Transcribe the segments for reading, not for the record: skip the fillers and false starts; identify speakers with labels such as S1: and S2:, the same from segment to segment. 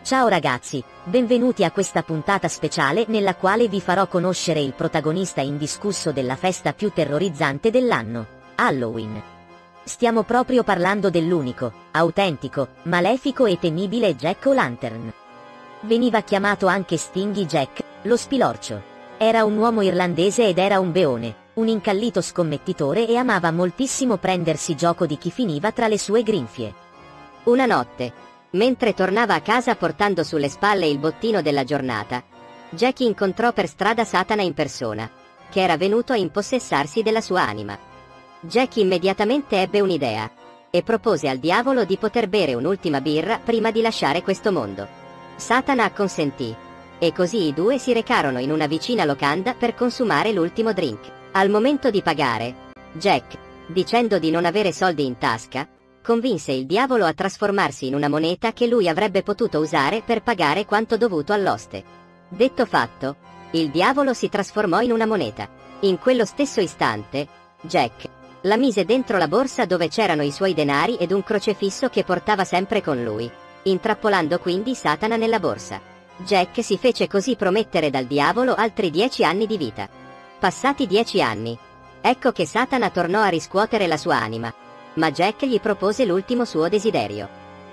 S1: Ciao ragazzi, benvenuti a questa puntata speciale nella quale vi farò conoscere il protagonista indiscusso della festa più terrorizzante dell'anno, Halloween. Stiamo proprio parlando dell'unico, autentico, malefico e temibile Jack-o'-lantern. Veniva chiamato anche Stingy Jack, lo spilorcio. Era un uomo irlandese ed era un beone, un incallito scommettitore e amava moltissimo prendersi gioco di chi finiva tra le sue grinfie.
S2: Una notte, mentre tornava a casa portando sulle spalle il bottino della giornata, Jack incontrò per strada Satana in persona, che era venuto a impossessarsi della sua anima. Jack immediatamente ebbe un'idea, e propose al diavolo di poter bere un'ultima birra prima di lasciare questo mondo. Satana acconsentì, e così i due si recarono in una vicina locanda per consumare l'ultimo drink. Al momento di pagare, Jack, dicendo di non avere soldi in tasca, convinse il diavolo a trasformarsi in una moneta che lui avrebbe potuto usare per pagare quanto dovuto all'oste. Detto fatto, il diavolo si trasformò in una moneta. In quello stesso istante, Jack la mise dentro la borsa dove c'erano i suoi denari ed un crocefisso che portava sempre con lui, intrappolando quindi Satana nella borsa. Jack si fece così promettere dal diavolo altri 10 anni di vita. Passati 10 anni, ecco che Satana tornò a riscuotere la sua anima, ma Jack gli propose l'ultimo suo desiderio.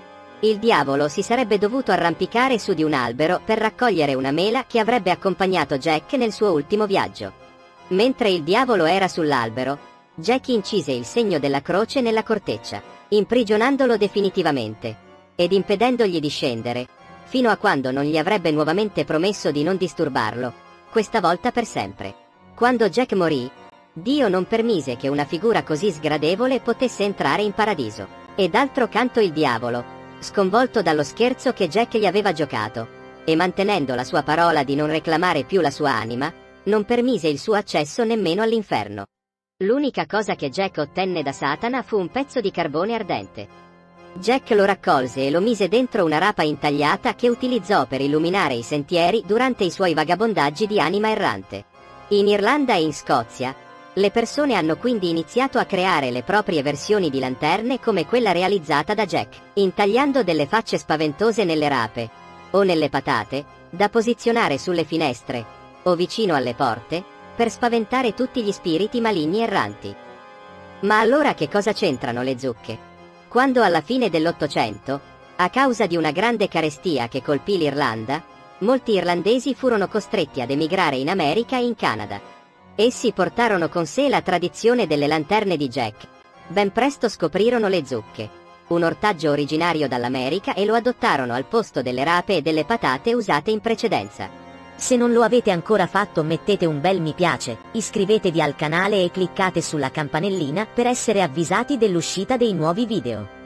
S2: Il diavolo si sarebbe dovuto arrampicare su di un albero per raccogliere una mela che avrebbe accompagnato Jack nel suo ultimo viaggio. Mentre il diavolo era sull'albero, Jack incise il segno della croce nella corteccia, imprigionandolo definitivamente, ed impedendogli di scendere, fino a quando non gli avrebbe nuovamente promesso di non disturbarlo, questa volta per sempre. Quando Jack morì, Dio non permise che una figura così sgradevole potesse entrare in paradiso. E d'altro canto il diavolo, sconvolto dallo scherzo che Jack gli aveva giocato, e mantenendo la sua parola di non reclamare più la sua anima, non permise il suo accesso nemmeno all'inferno. L'unica cosa che Jack ottenne da Satana fu un pezzo di carbone ardente. Jack lo raccolse e lo mise dentro una rapa intagliata che utilizzò per illuminare i sentieri durante i suoi vagabondaggi di anima errante. In Irlanda e in Scozia, le persone hanno quindi iniziato a creare le proprie versioni di lanterne come quella realizzata da Jack, intagliando delle facce spaventose nelle rape, o nelle patate, da posizionare sulle finestre, o vicino alle porte, per spaventare tutti gli spiriti maligni erranti. Ma allora che cosa c'entrano le zucche? Quando alla fine dell'Ottocento, a causa di una grande carestia che colpì l'Irlanda, molti irlandesi furono costretti ad emigrare in America e in Canada. Essi portarono con sé la tradizione delle lanterne di Jack. Ben presto scoprirono le zucche, un ortaggio originario dall'America, e lo adottarono al posto delle rape e delle patate usate in precedenza.
S1: Se non lo avete ancora fatto, mettete un bel mi piace, iscrivetevi al canale e cliccate sulla campanellina per essere avvisati dell'uscita dei nuovi video.